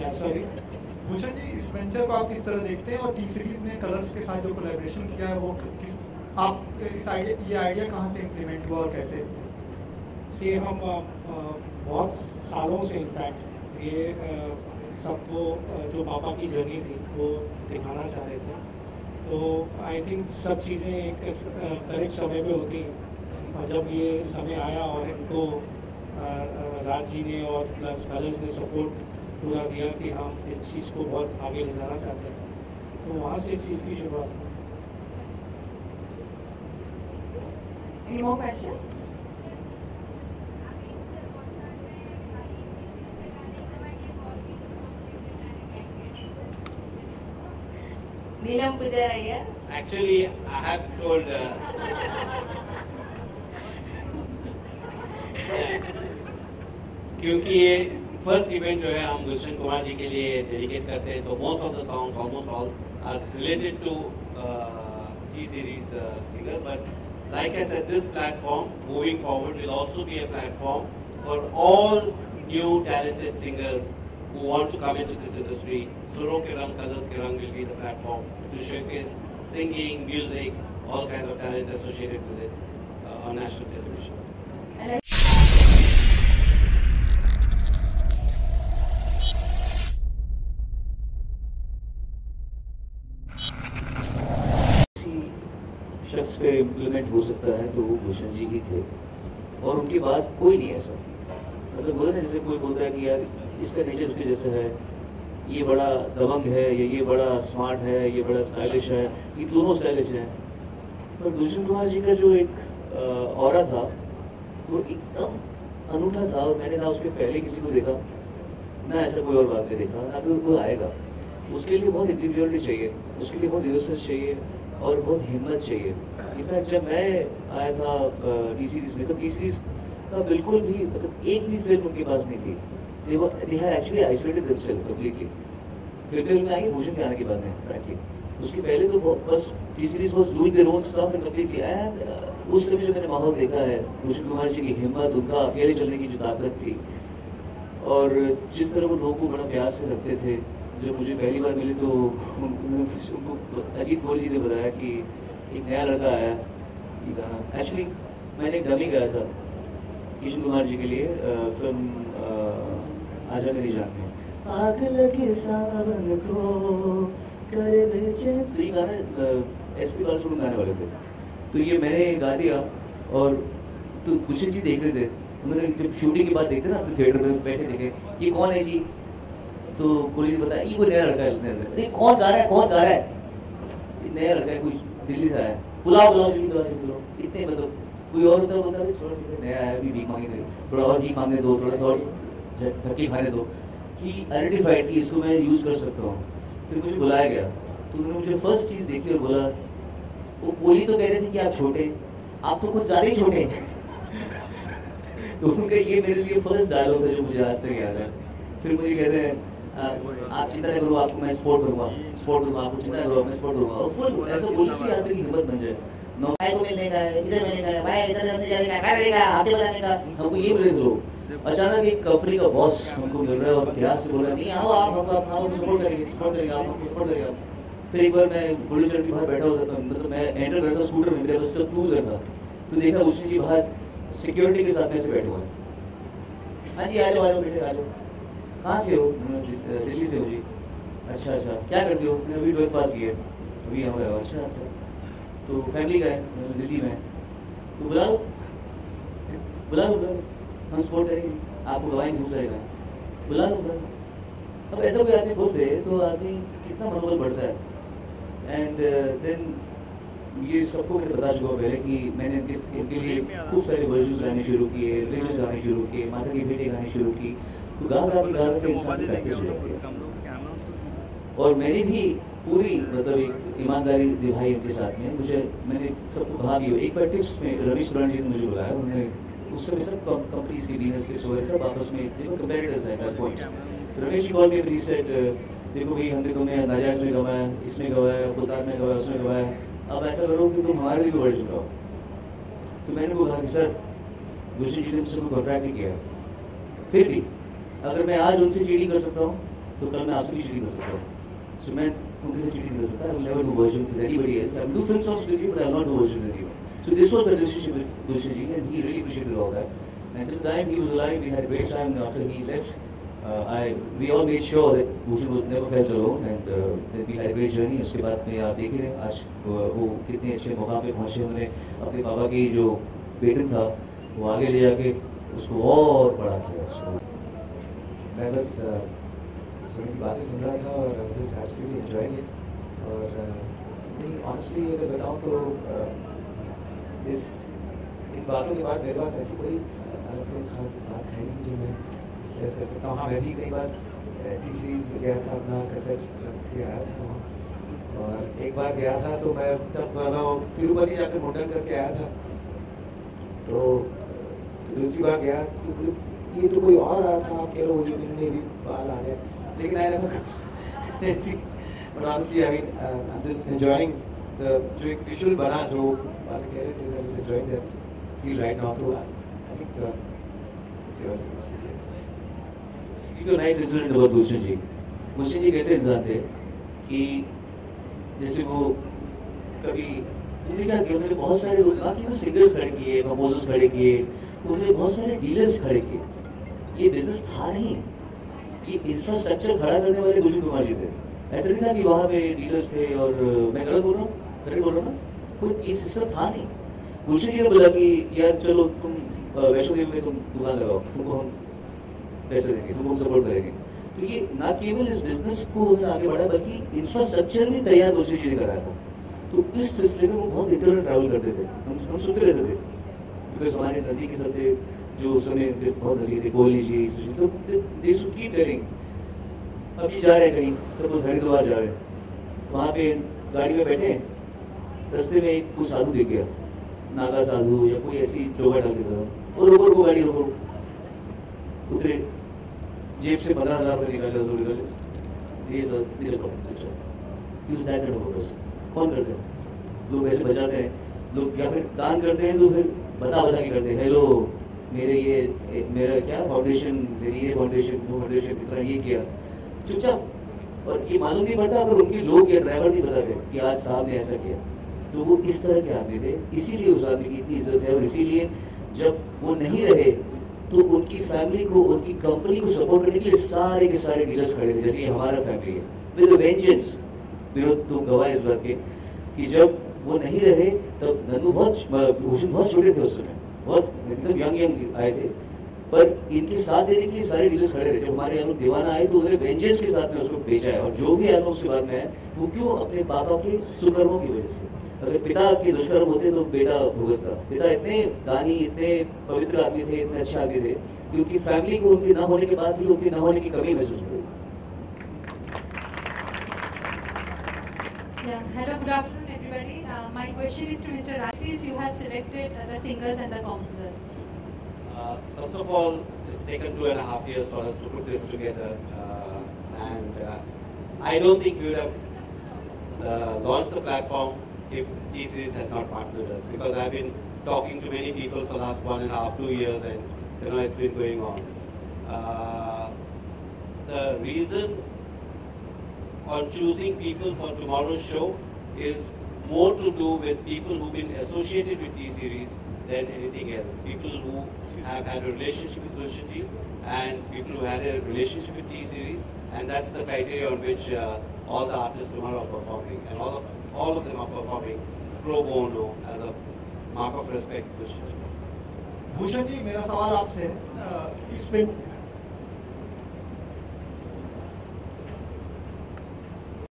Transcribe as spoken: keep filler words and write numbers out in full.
Sorry Bhushan ji, इस venture को आप किस तरह देखते हैं और टी सीरीज ने कलर्स के साथ जो कोलैबोरेशन किया है वो किस आप इस आइडिया ये आइडिया कहाँ से इम्प्लीमेंट हुआ और कैसे? से हम आ, आ, बहुत सालों से इनफैक्ट ये आ, सबको जो पापा की जर्नी थी वो दिखाना चाह रहे थे। तो आई थिंक सब चीज़ें एक करेक्ट समय पे होती हैं, और जब ये समय आया और इनको राज जी ने और प्लस कलर्स ने सपोर्ट पूरा दिया कि हम इस चीज़ को बहुत आगे ले जाना चाहते हैं, तो वहाँ से इस चीज़ की शुरुआत हुई। Any more questions? Neelam Pujaraia. Actually, I have told. Uh, क्योंकि ये फर्स्ट इवेंट जो है हम गुलशन कुमार जी के लिए डेडिकेट करते हैं, तो most of the songs almost all are related to T Series singers, but like I said, this platform moving forward will also be a platform for all new talented singers who want to come into this industry. Suron ke Rang, Colors ke Rang will be the platform to showcase singing, music, all kind of talent associated with it uh, on national television. शख्स पे implement हो सकता है तो वो भूषण जी ही थे, और उनके बाद कोई नहीं ऐसा। मतलब बोलते ना, जैसे कोई बोलता है कि यार इसका नेचर उसके जैसा है, ये बड़ा दबंग है, या ये बड़ा स्मार्ट है, ये बड़ा स्टाइलिश है, ये दोनों स्टाइलिश हैं, पर भूषण कुमार जी का जो एक ऑरा था वो एकदम अनूठा था, और मैंने ना उसके पहले किसी को देखा, ना ऐसा कोई और बात नहीं देखा, ना कोई कोई आएगा। उसके लिए बहुत इंडिविजुअलिटी चाहिए, उसके लिए बहुत इनोसेंस चाहिए और बहुत हिम्मत चाहिए। इनफैक्ट जब मैं आया था टी सीरीज में, तो टी सीरीज का बिल्कुल भी मतलब एक भी फिल्म उनके पास नहीं थी। They were they had actually isolated themselves completely. फिल्में में आई भूषण के आने के बाद में फ्रैंकली, उसके पहले तो बस T Series was doing their own stuff and completely. And उस समय जो मैंने माहौल देखा है, भूषण कुमार जी की हिम्मत, उनका अकेले चलने की जो ताकत थी, और जिस तरह वो लोगों को बड़ा प्यार से रखते थे। जब मुझे पहली बार मिले तो उनको अजीत गोल जी ने बताया कि एक नया लड़का आया ये गाना। एक्चुअली मैंने एक डमी गाया था किशन कुमार जी के लिए फिल्म आजा मेरी जान में, आग लगे सावन को करे बेचैन, तो ये गाना एस पी बालासुब्रमण्यम गाने वाले थे। तो ये मैंने गा दिया, और तो गुलशन जी देख रहे थे, उन्होंने जब शूटिंग के बाद देखते ना तो थिएटर में बैठे देखे ये कौन है जी, तो पुलिस ने बताया ये कोई नया लड़का है, नया लड़का है। कौन गा रहा है, कौन गा रहा है, ये नया लड़का है, कोई दिल्ली से आया है, बुलाओ बुलाओ जल्दी बुलाओ। इतने मतलब कोई और उधर बोलता है थोड़ा नया आया, अभी भीख मांगे, थोड़ा और भीख मांगने दो, थोड़ा सा और धक्के खाने दो, कि आइडेंटिफाइड कि इसको मैं यूज़ कर सकता हूँ। फिर मुझे बुलाया गया, तो उन्होंने मुझे फर्स्ट चीज़ देखी और बोला, वो कोहली तो कह रहे थे कि आप छोटे, आप तो कुछ ज़्यादा ही छोटे। तो उनका ये मेरे लिए फर्स्ट डायलॉग था जो मुझे आज तक याद है। फिर मुझे कहते हैं आप चिंता करो, आपको मैं सपोर्ट करूंगा, सपोर्ट करूंगा, आपको चिंता करो, मैं सपोर्ट करूंगा। और फुल ऐसा बोलने से आदमी की हिम्मत बन जाए। नो भाई को मिलने का है, इधर मिलने का है, भाई इधर जाने जाने का, कर देगा, आते बताने का, हमको ये मिले लोग। अचानक एक कंपनी का बॉस हमको मिल रहा है और प्यार से बोल रहा है नहीं आओ आप हमको आप सपोर्ट करेंगे, सपोर्ट करेंगे, आप हमको सपोर्ट करेंगे। फिर एक बार मैं बुढ़ी चढ़ के बाहर बैठा होता था, मतलब मैं एंटर करता स्कूटर में, मेरे बस का टू व्हीलर था, तो देखा भूषण जी बाहर सिक्योरिटी के साथ में से बैठे हुए हैं। हाँ जी आ जाओ आ जाओ बेटे आ जाओ। कहाँ से हो? दिल्ली से हो जी। अच्छा अच्छा क्या करते हो? मैंने अभी ट्वेल्थ पास किया है, अभी यहाँ पे। अच्छा अच्छा तो फैमिली का है दिल्ली में, तो बुला लो बुला लो बुला लो, हम सपोर्ट करेंगे, आपको गवाएंगे दूसरा रहेगा, बुला लो बुला लो। अब ऐसा कोई आदमी बोल दे तो आदमी कितना मनोबल बढ़ता है। एंड देन ये सबको मैंने बता चुका पहले कि मैंने इनके लिए खूब सारे वर्जन्स गाने शुरू किए, रिलीजियस गाने शुरू किए, माता की बेटे गाने शुरू की, तो गा गा के गा के इंसान की प्रैक्टिस हो जाती है। और मैंने भी पूरी मतलब एक ईमानदारी निभाई उनके साथ में। मुझे मैंने सबको कहा भी, एक बार टिप्स में रमेश सुरान जी ने मुझे बुलाया, उन्होंने उस समय सब कंपनी से बिजनेस टिप्स वगैरह सब आपस में देखो कंपेरेटर्स है एट पॉइंट। तो रमेश जी कॉल में प्लीज सेट देखो भाई हमने तुम्हें नाजायज में गवाया, इसमें गवाया, फुतार में गवाया, उसमें गवाया, अब ऐसा करो कि तुम हमारे लिए भी वर्जन गाओ। तो मैंने वो कहा कि सर गुलशन जी ने मुझसे कॉन्ट्रैक्ट नहीं किया, फिर भी अगर मैं आज उनसे चीटिंग कर सकता हूँ तो कल मैं आपसे भी चीटिंग कर सकता हूँ. So मैं उनके से चीटिंग कर सकता. I will never do version with anybody else. I will do film songs with you, but I will not do version with anyone. So this was the relationship with Gulshan ji, and he really appreciated all that. And till the time he was alive, we had a great time. After he left, uh, I we all made sure that Bhushan never felt alone, and uh, that we had a great journey. उसके बाद में आप देख रहे हैं आज वो कितने अच्छे मुकाम पे पहुँचे. उन्होंने अपने पापा की जो बेटन था वो आगे ले जाके उसको और बड़ा किया. मैं बस सुन की बातें सुन रहा था और I was actually enjoying it. और नहीं ऑनेस्टली अगर बताऊँ तो इस इन बातों के बाद मेरे पास ऐसी कोई अलग से खास बात है नहीं जो मैं शेयर कर सकता हूँ. हाँ मैं भी कई बार टी सीरीज गया था, अपना कैसेट रख के आया था वहाँ. और एक बार गया था तो मैं तब मैं तिरुपति जाकर मुंडन करके आया था. तो दूसरी बार गया तो ये तो कोई और आया था, आप कह लो ये में भी बाल आ गया. लेकिन आया honestly I mean I am just enjoying the जो एक विजुअल बना जो बात कह रहे थे. I am just enjoying that feel right now. तो आई थिंक इट्स योर्स. एक nice incident about Gulshan ji. Gulshan ji कैसे इंसान थे कि जैसे वो कभी उन्होंने क्या किया, उन्होंने बहुत सारे लोग ना कि सिंगर्स खड़े किए, कंपोजर्स खड़े किए, उन्होंने बहुत सारे डीलर्स खड़े किए. ये बिजनेस था नहीं, ये इंफ्रास्ट्रक्चर खड़ा करने वाले गुलशन कुमार जी थे. ऐसा नहीं था कि वहाँ पे डीलर्स थे. और मैं गलत बोल रहा हूँ, करेक्ट बोल रहा हूँ ना, कोई ये सिस्टम था नहीं. गुलशन जी ने बोला कि यार चलो तुम वैष्णो देवी में तुम दुकान लगाओ, तुमको हम पैसे देंगे, तुमको हम सपोर्ट करेंगे. तो ये ना केवल इस बिजनेस को आगे बढ़ाया बल्कि इंफ्रास्ट्रक्चर भी तैयार गुलशन जी ने कराया था. तो इस सिलसिले में वो बहुत इंटरनल ट्रैवल करते थे. हम हम सुनते रहते थे बिकॉज हमारे नज़दीकी सब थे जो उस समय बहुत नज़दीक थे, कोहली जी. तो दे शुड कीप टेलिंग. अब ये जा रहे हैं कहीं, सपोज हरिद्वार जा रहे हैं, वहाँ पे गाड़ी में बैठे, रास्ते में एक कोई साधु दिख गया, नागा साधु या कोई ऐसी चौगा डाल देता था, और रोको रोको गाड़ी रोको. उतरे, जेब से पंद्रह हज़ार रुपये निकाले, सौ निकाले, ये सब निकल use that kind of purpose. कौन करते हैं? लोग ऐसे बचाते हैं. लोग या फिर दान करते हैं तो फिर बता बता के करते हैं, हेलो मेरे ये मेरा क्या फाउंडेशन, मेरी ये फाउंडेशन, वो फाउंडेशन, इतना ये किया, चुपचाप. और ये मालूम नहीं पड़ता अगर उनके लोग या ड्राइवर नहीं बताते कि आज साहब ने ऐसा किया. तो वो इस तरह के आदमी थे, इसीलिए उस आदमी की इतनी इज्जत है. और इसीलिए जब वो नहीं रहे तो उनकी फैमिली को, उनकी कंपनी को सपोर्ट करने के लिए सारे के सारे डीलर्स खड़े थे. जैसे हमारा फैमिली है विद वेंजेंस. विनोद तुम गवाह इस बात के कि जब वो नहीं रहे तब नन्नू बहुत भूषण बहुत छोटे थे उस समय, बहुत एकदम यंग यंग आए थे. पर इनके साथ देने के लिए सारे डीलर्स खड़े रहे. जब हमारे यहाँ लोग दीवाना आए तो उन्होंने वेंजेंस के साथ में उसको बेचा है. और जो भी एल्बम उसके बाद में है वो क्यों? अपने पापा के सुकर्मों की वजह से. अगर पिता के दुष्कर्म होते तो बेटा भुगतता. पिता इतने दानी, इतने पवित्र आदमी थे, इतने अच्छे आदमी थे कि उनकी फैमिली को उनके ना होने के बाद भी उनके ना होने की कमी महसूस हुई. Yeah. Hello, good afternoon, everybody. Uh, my question is to Mister Assis. You have selected uh, the singers and the composers. Uh, first of all, it's taken two and a half years for us to put this together, uh, and uh, I don't think we would have uh, launched the platform if T-Series had not partnered us. Because I've been talking to many people for the last one and a half, two years, and you know it's been going on. Uh, the reason on choosing people for tomorrow's show is more to do with people who've been associated with T-Series than anything else. People who have had a relationship with Gulshan ji and people who had a relationship with T-Series, and that's the criteria on which uh, all the artists tomorrow are performing, and all of all of them are performing pro bono as a mark of respect to Gulshan ji. Bhushan ji, मेरा सवाल आपसे है, इस film